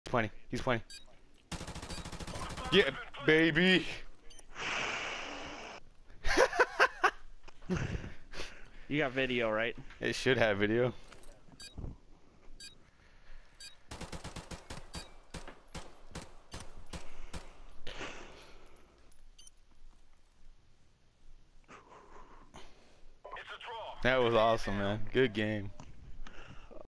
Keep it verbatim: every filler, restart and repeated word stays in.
twenty. He's twenty. Yeah, baby. You got video, right? It should have video. That was awesome, man. Good game.